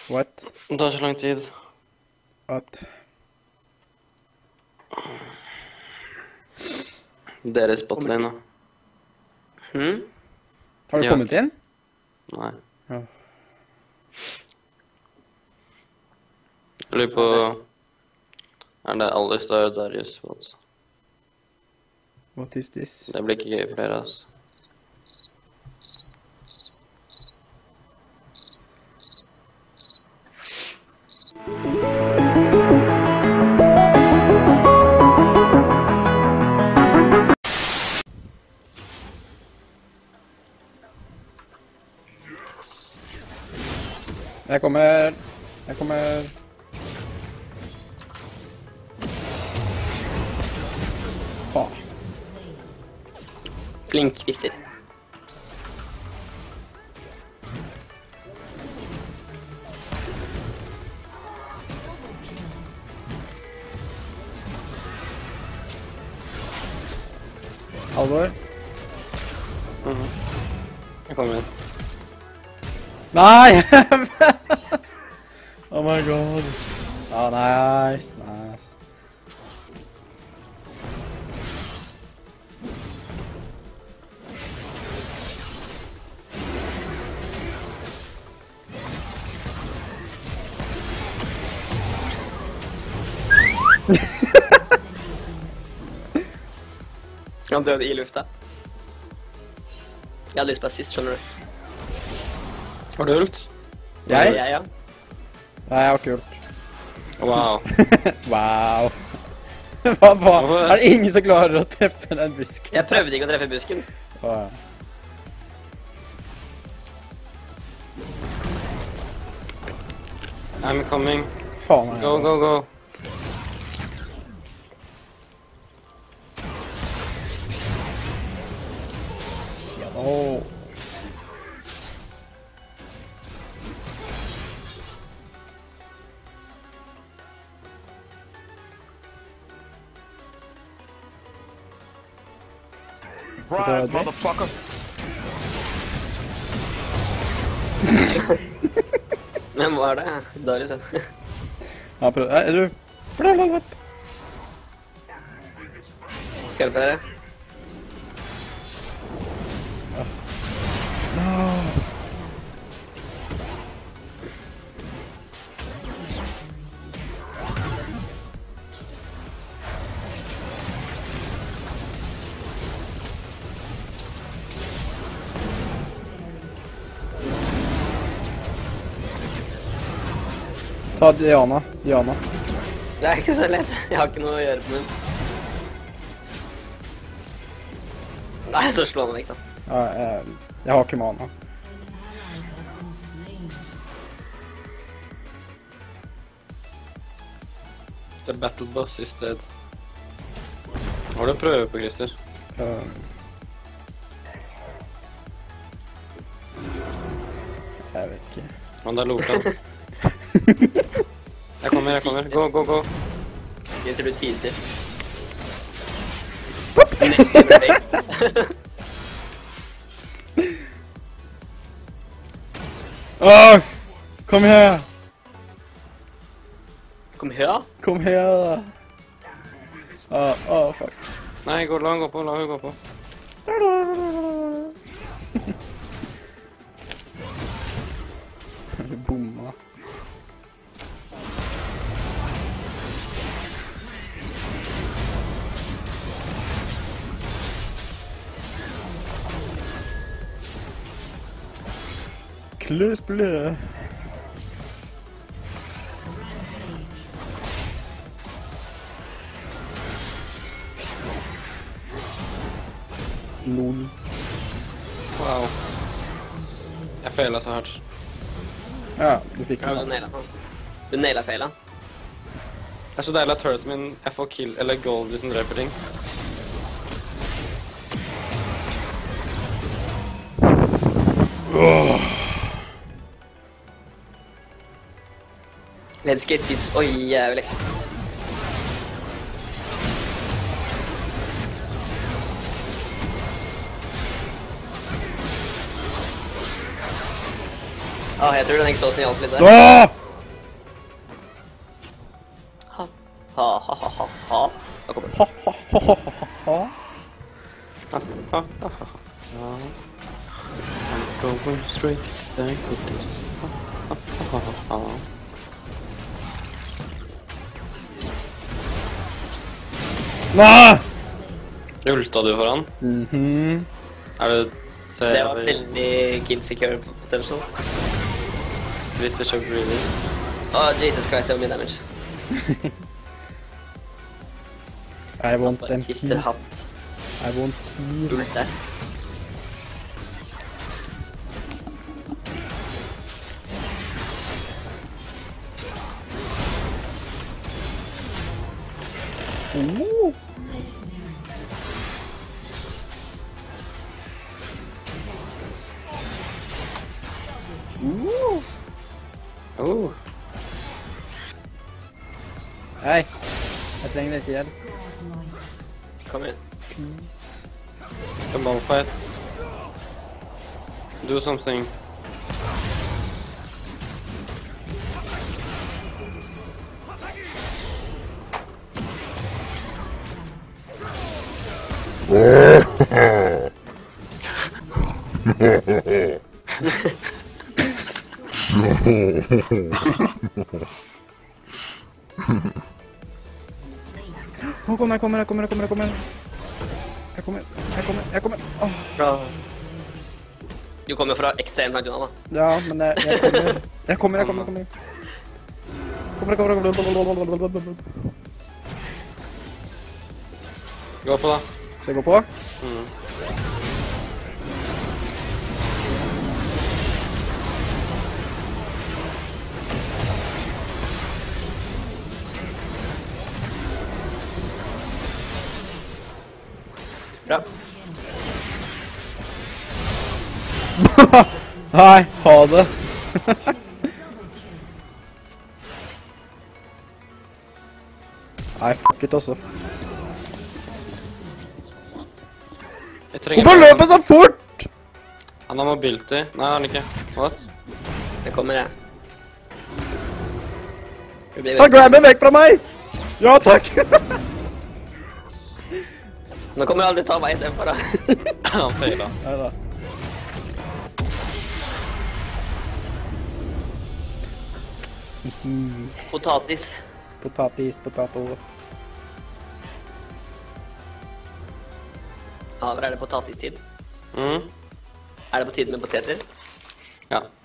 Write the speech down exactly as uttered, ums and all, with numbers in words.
What? Det tar så lang tid. What? Deres botlane, da. Hm? Har du Ja. kommet inn? Nei. Ja. Jeg lurer på... Er det alle står Darius bot? What is this? Det blir ikke gøy for dere, altså. Jeg kommer. Jeg kommer. Faen. Flink, Christer. Alvor. Mhm. Jeg kommer inn. Nei! Oh my god. Oh, nice, nice. Han døde i lufta. Jeg hadde lyst på assist, skjønner du. Har du ult? Jeg? Ja, ja. Nei, jeg har ikke gjort. Wow. Wow. Hva faen? Er det ingen som klarer å treffe den busken? Jeg prøvde ikke å treffe busken. Å, ja. I'm coming. Faen er Go, go, go. Åh. Surprise, motherfucker. Men hva er det? Darius, ja. Ja, prøv. Er du? Blablabla. Skal jeg hjelpe dere? Ta Diana. Diana. Det er ikke så lett. Jeg har ikke noe å gjøre på min. Nei, så slå han vekk da. Ja, jeg, jeg har ikke mana. Det er battle boss i sted. Hva har du å prøve på, Christer? Um, jeg vet ikke. Han der Lokan. Jeg kommer, jeg kommer. Gå, gå, gå. Jeg ser du teaser. Nesten perfekt. Åh! Kom her! Kom her. Kom her, da. Åh, åh, fuck. Nei, gå, la han gå på, la hun gå på. Du bomma. Kløsblø. Lol. Wow. Jeg feilet så hardt. Ja, du fikk Ja, den. du nailet han. Du nailet feilen. Det er så deilig at turreten min jeg får kill eller gold hvis den dreper ting. Let's get this. Oi, jævlig. Ah, jeg tror den eksosen hjalp litt der. Åh! Ha-ha-ha-ha. Da kommer den. Ha, ha, ha, ha, ha, ha. I'm going straight, thank goodness. Nå! Ulta du for han? Mhm. Er det... Ser Det var veldig kill secure potential. Hvis det kjøper greedy. Åh, Jesus Christ, det var mye damage. I want Bare them Kister key. hatt. I want key. Ulte. Oh. Uh. Oh. Hei, jeg trenger litt hjelp. Kom igjen. Please. A bonfight. Do something. Å, kom, jeg kommer, jeg kommer, jeg kommer, jeg kommer. Jeg kommer, jeg kommer, jeg kommer. Åh. Bra. Du kommer fra ekstremt langt unna, da. Ja, men jeg, jeg kommer. Jeg kommer, jeg kommer, jeg kommer. Kommer, jeg kommer, jeg kommer. Gå på da. Skal jeg gå på? Mm. Bra. Nei, ha det. Nei, fuck it også. Jeg trenger... Hvorfor løper så fort? Han har mobility. Nei, han ikke. What? Det kommer, jeg. Det blir Ta grabben vekk fra meg! Ja, takk. Nå kommer jeg aldri ta meg i stedet for, da. Han feilet. Neida. Easy. Potatis. Potatis, potato. Haver, er det potatistid? Mm. Er det på tide med poteter? Ja.